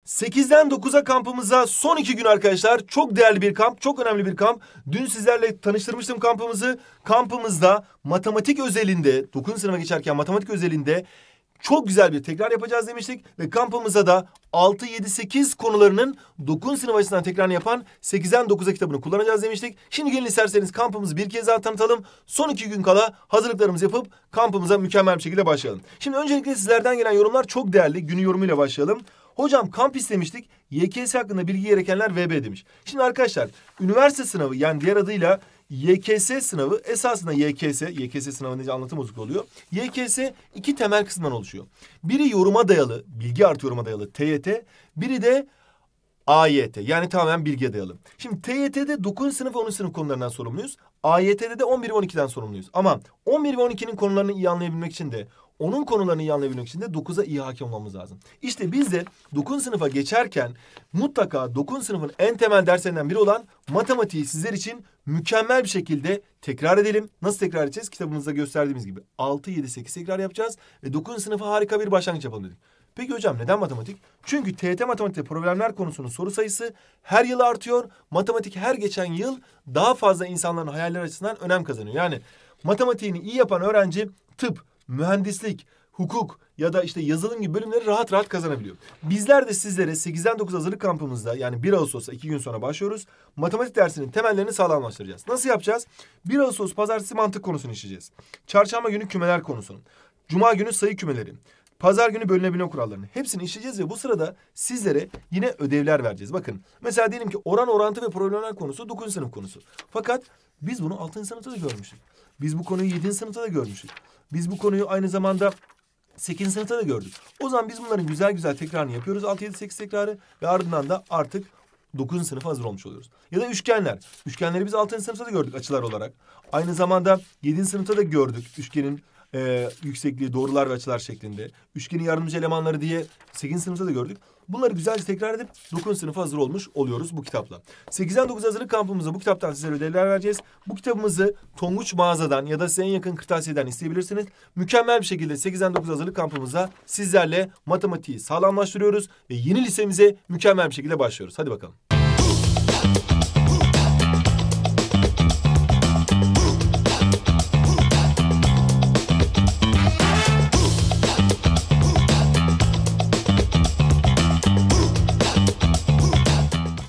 8'den 9'a kampımıza son 2 gün arkadaşlar. Çok değerli bir kamp, çok önemli bir kamp. Dün sizlerle tanıştırmıştım kampımızı. Kampımızda matematik özelinde, 9. sınıfa geçerken matematik özelinde çok güzel bir tekrar yapacağız demiştik. Ve kampımıza da 6, 7, 8 konularının 9. sınıf açısından tekrarını yapan 8'den 9'a kitabını kullanacağız demiştik. Şimdi gelin isterseniz kampımızı bir kez daha tanıtalım. Son 2 gün kala hazırlıklarımızı yapıp kampımıza mükemmel bir şekilde başlayalım. Şimdi öncelikle sizlerden gelen yorumlar çok değerli. Günün yorumuyla başlayalım. Hocam kamp istemiştik. YKS hakkında bilgi gerekenler VB demiş. Şimdi arkadaşlar üniversite sınavı yani diğer adıyla YKS sınavı esasında YKS sınavı deyince anlatım bozukluğu oluyor. YKS 2 temel kısımdan oluşuyor. Biri yoruma dayalı, bilgi artı yoruma dayalı TYT. Biri de AYT yani tamamen bilgiye dayalı. Şimdi TYT'de 9. sınıf ve 10. sınıf konularından sorumluyuz. AYT'de de 11 ve 12'den sorumluyuz. Ama 11 ve 12'nin konularını iyi anlayabilmek için de onun konularını iyi anlayabilmek için de 9'a iyi hakim olmamız lazım. İşte biz de 9. sınıfa geçerken mutlaka 9. sınıfın en temel derslerinden biri olan matematiği sizler için mükemmel bir şekilde tekrar edelim. Nasıl tekrar edeceğiz? Kitabımızda gösterdiğimiz gibi 6, 7, 8 tekrar yapacağız ve 9. sınıfa harika bir başlangıç yapalım dedik. Peki hocam neden matematik? Çünkü TYT matematikte problemler konusunun soru sayısı her yıl artıyor. Matematik her geçen yıl daha fazla insanların hayalleri açısından önem kazanıyor. Yani matematiğini iyi yapan öğrenci tıp, mühendislik, hukuk ya da işte yazılım gibi bölümleri rahat rahat kazanabiliyor. Bizler de sizlere 8'den 9 hazırlık kampımızda yani 1 Ağustos'ta 2 gün sonra başlıyoruz. Matematik dersinin temellerini sağlamlaştıracağız. Nasıl yapacağız? 1 Ağustos pazartesi mantık konusunu işleyeceğiz. Çarşamba günü kümeler konusunu. Cuma günü sayı kümeleri. Pazar günü bölünebilme kurallarını. Hepsini işleyeceğiz ve bu sırada sizlere yine ödevler vereceğiz. Bakın mesela diyelim ki oran, orantı ve problemler konusu 9. sınıf konusu. Fakat biz bunu 6. sınıfta da görmüştük. Biz bu konuyu 7. sınıfta da görmüştük. Biz bu konuyu aynı zamanda 8. sınıfta da gördük. O zaman biz bunların güzel güzel tekrarını yapıyoruz. 6, 7, 8 tekrarı ve ardından da artık 9. sınıfa hazır olmuş oluyoruz. Ya da üçgenler. Üçgenleri biz 6. sınıfta da gördük açılar olarak. Aynı zamanda 7. sınıfta da gördük üçgenin yüksekliği, doğrular ve açılar şeklinde. Üçgenin yardımcı elemanları diye 8. sınıfta da gördük. Bunları güzelce tekrar edip 9. sınıfa hazır olmuş oluyoruz bu kitapla. 8'den 9 hazırlık kampımızda bu kitaptan sizlere ödevler vereceğiz. Bu kitabımızı Tonguç mağazadan ya da size en yakın kırtasiyeden isteyebilirsiniz. Mükemmel bir şekilde 8'den 9 hazırlık kampımıza sizlerle matematiği sağlamlaştırıyoruz ve yeni lisemize mükemmel bir şekilde başlıyoruz. Hadi bakalım.